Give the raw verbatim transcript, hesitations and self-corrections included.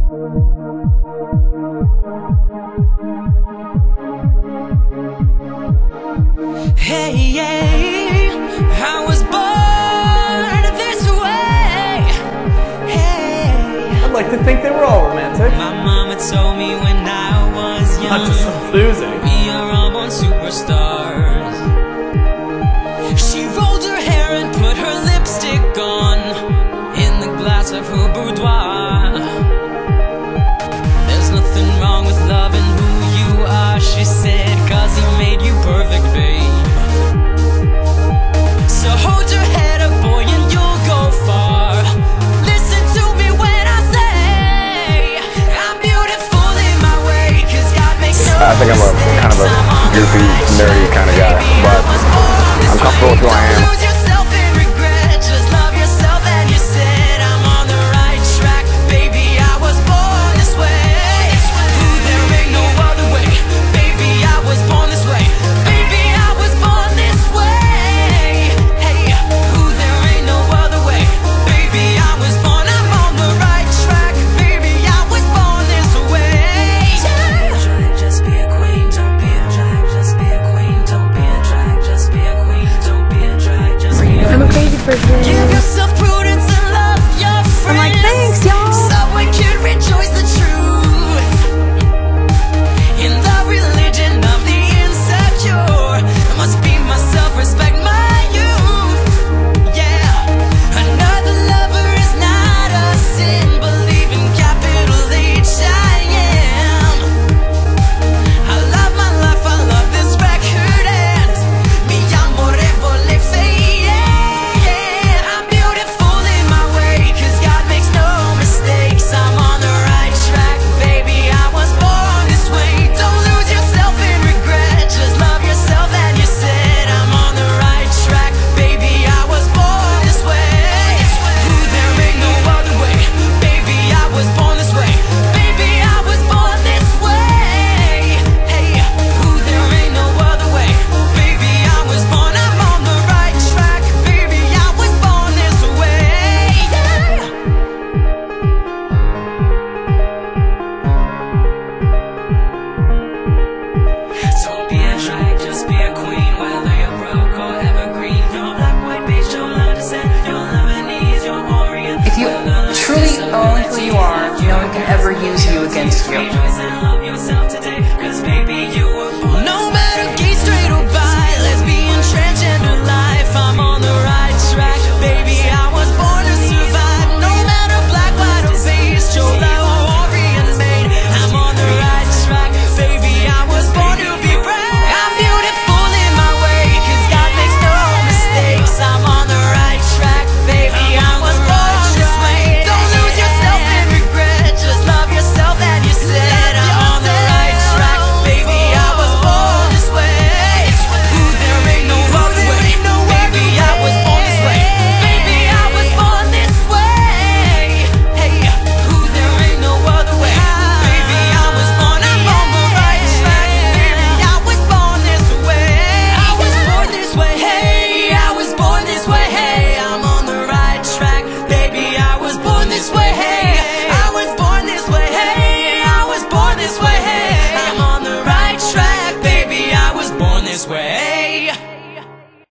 Hey, hey, I was born this way. Hey, I'd like to think they were all romantic. my mama told me when I was young, Not just some losing. we are all born superstars. She rolled her hair and put her lipstick on in the glass of her boudoir. There's nothing wrong with loving who you are, she said, cause he made you perfect, babe. So hold your head up, boy, and you'll go far. Listen to me when I say I'm beautiful in my way, cause God makes no I think I'm a kind of a goofy, nerdy kind of guy, but I'm comfortable with who I am. Lose yourself in regret, just love yourself and you said I'm on the right track. Baby, I was born this way. Ooh, there ain't no other way. Baby, I was born this way. Baby, I was born this way. Hey, ooh, there ain't no other way. Baby, I was born, I'm on the right track. Baby, I was born this way. Yeah. Just be a queen, don't be a drag. Just be a queen, don't be a drag. Just be a queen, don't be a drag. Just be a I'm a crazy person. Give yourself prudence and love your friends. I'm like, thanks, y'all. Subway kid, rejoice the truth in the religion of the insecure. I must be myself, respect my youth. Yeah, another lover is not a sin. Believe in capital H I am. I love my life, I love this record, and mi amore vole fade. I'm beautiful in my way, cause God makes no mistakes. I'm on the right track, baby, I was born this way. Don't lose yourself in regret, just love yourself and you said I'm on the right track. Baby, I was born this way. Ooh, there ain't no other way. Baby, I was born this way. Baby, I was born this way. Hey, ooh, there ain't no other way. Baby, I was born, I'm on the right track. Baby, I was born this way. Yeah. Don't be a drag, just be a queen. Whether you're broke or evergreen, you're black, white, beige, you're Latin, you're Lebanese, you're Orient. If you truly own who you are, no one can ever use you against you. Rejoice and love yourself today, cause baby, you